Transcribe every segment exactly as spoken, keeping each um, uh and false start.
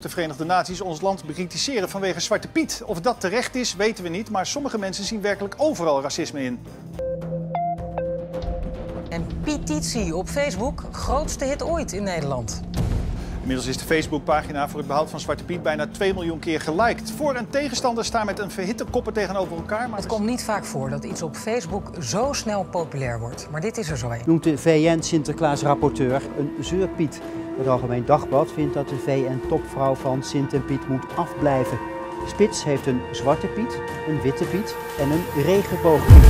De Verenigde Naties ons land bekritiseren vanwege Zwarte Piet. Of dat terecht is, weten we niet, maar sommige mensen zien werkelijk overal racisme in. En petitie op Facebook, grootste hit ooit in Nederland. Inmiddels is de Facebookpagina voor het behoud van Zwarte Piet bijna twee miljoen keer geliked. Voor- en tegenstanders staan met een verhitte koppen tegenover elkaar. Maar het komt niet vaak voor dat iets op Facebook zo snel populair wordt. Maar dit is er zo een. Noemt de V N-Sinterklaas-rapporteur een zeurpiet. Het Algemeen Dagblad vindt dat de V N-topvrouw van Sint en Piet moet afblijven. Spits heeft een zwarte Piet, een witte Piet en een regenboogpiet.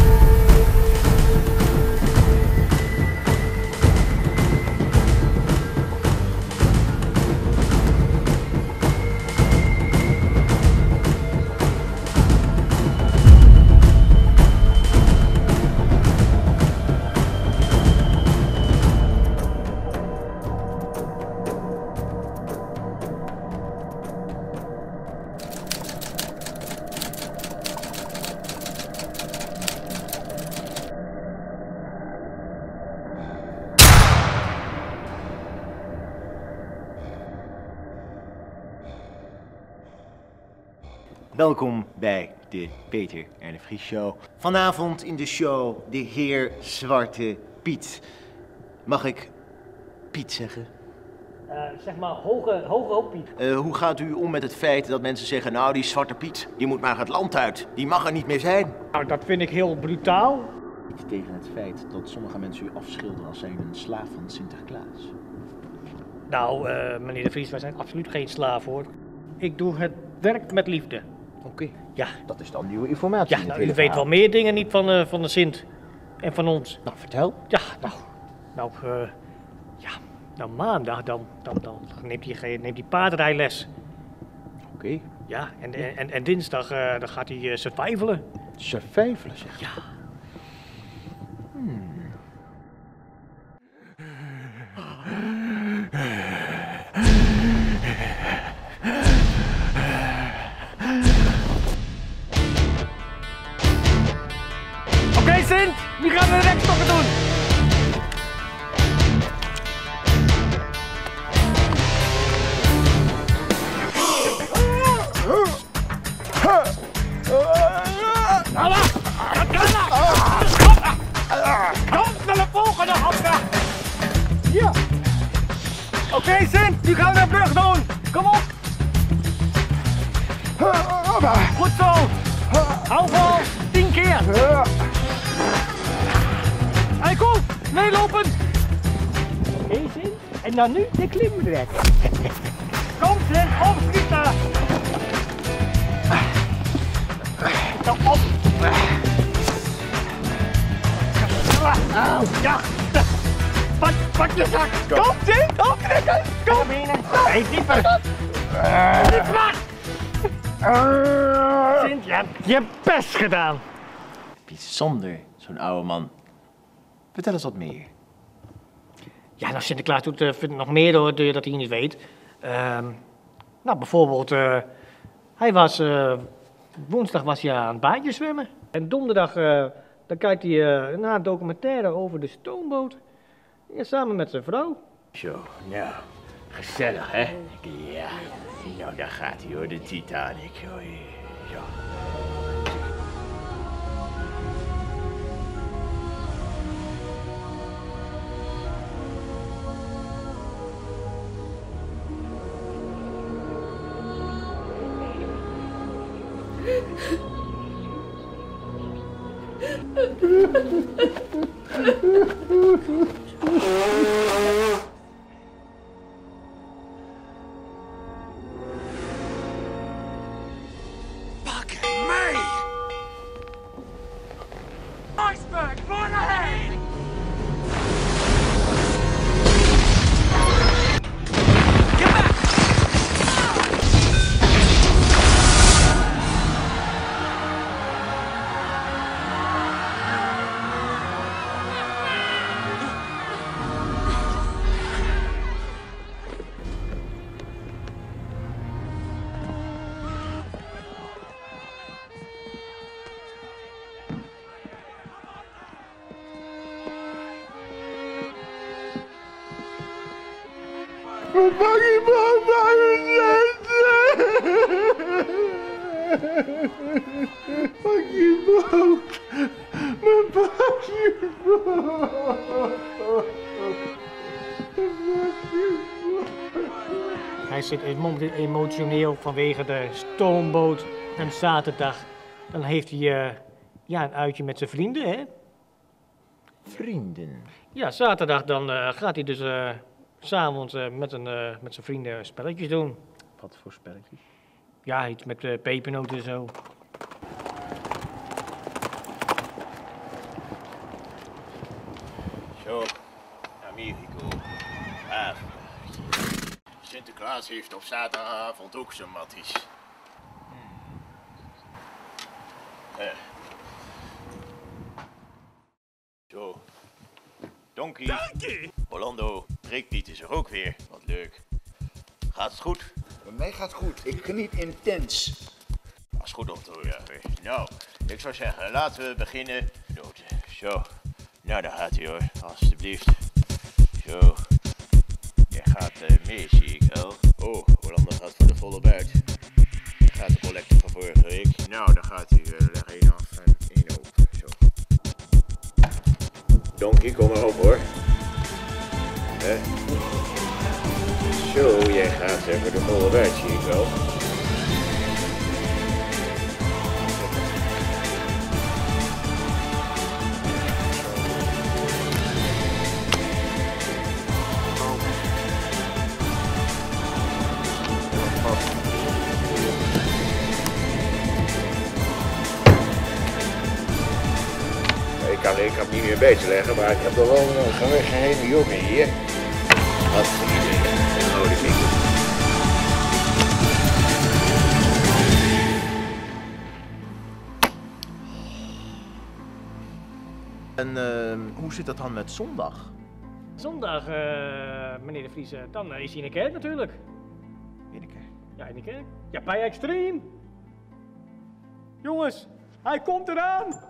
Welkom bij de Peter en de Vries Show. Vanavond in de show de heer Zwarte Piet. Mag ik Piet zeggen? Uh, zeg maar hoge, hoge hoop Piet. Uh, hoe gaat u om met het feit dat mensen zeggen, nou die Zwarte Piet, die moet maar het land uit. Die mag er niet meer zijn. Nou, dat vind ik heel brutaal. Iets tegen het feit dat sommige mensen u afschilderen als zijn een slaaf van Sinterklaas. Nou, uh, meneer de Vries, wij zijn absoluut geen slaaf hoor. Ik doe het werk met liefde. Oké, okay. Ja. Dat is dan nieuwe informatie. Ja, nou, u weet wel meer dingen niet van, uh, van de Sint en van ons. Nou, vertel. Ja, nou, nou, uh, ja, nou maandag dan, dan, dan neemt hij neemt hij paardrijles. Oké. Okay. Ja, en, en, en, en dinsdag uh, dan gaat hij uh, survivalen. Survivalen, zeg je? Ja. Hmm. Oké, okay, Sint, nu gaan we de rekstokken doen. Nou, dat kan dat. Kom naar de volgende hapje. Ja. Oké, okay, Sint, nu gaan we de brug doen. Kom op. Goed zo. Hou vol. Tien keer. Hey, kom. Meelopen. Oké, Sint. En dan nu de klimtrek. Kom, Sint. Opschieten. Kom op. Ja. Pak, pak je zak. Kom, Sint. Opknikken. Kom. Hey, dieper. Niet wacht. Sint, je hebt je best gedaan. Bijzonder, zo'n oude man. Vertel eens wat meer. Ja, nou, Sinterklaas doet uh, nog meer door, door dat hij niet weet. Uh, nou, bijvoorbeeld, uh, hij was, uh, woensdag was hij aan het baantje zwemmen. En donderdag, uh, dan kijkt hij uh, naar een documentaire over de stoomboot. Ja, samen met zijn vrouw. Zo, nou, gezellig, hè? Ja, nou, daar gaat hij hoor, de Titanic. Ja. Fucking me! Iceberg, right ahead! Get back! Wat mag je van mij Hij zit momenteel emotioneel vanwege de stoomboot. En zaterdag, dan heeft hij uh, ja, een uitje met zijn vrienden, hè? Vrienden. Ja, zaterdag dan uh, gaat hij dus uh, s'avonds uh, met, een, uh, met zijn vrienden spelletjes doen. Wat voor spelletjes? Ja, iets met uh, pepernoten en zo. Zo, Amerika. Ah, Sinterklaas heeft op zaterdagavond ook zijn matties. Hmm. Eh. Zo. Donkey. Donkey! Orlando, Breekpiet is er ook weer. Wat leuk. Gaat het goed? Bij mij gaat het goed. Ik geniet intens. Dat is goed om te horen. Nou, ik zou zeggen, laten we beginnen. Zo. Nou, daar gaat hij hoor. Alsjeblieft. Zo. Jij gaat uh, mee, zie ik wel. Oh, Orlando gaat voor de volle buit. Gaat de collecte van vorige week. Nou, dan gaat hij uh, leg één af en één open. Zo. Donkey, kom maar op hoor. Hè? Zo, jij gaat uh, voor de volle buit, zie ik wel. Ik kan, ik kan het niet meer bij te leggen, maar ik heb toch wel een geheime jongen hier. Wat voor idee, een oude winkel. En uh, hoe zit dat dan met zondag? Zondag, uh, meneer de Vries, uh, dan uh, is hij in de kerk natuurlijk. In de kerk? Ja, in de kerk. Ja, bij Extreme. Jongens, hij komt eraan!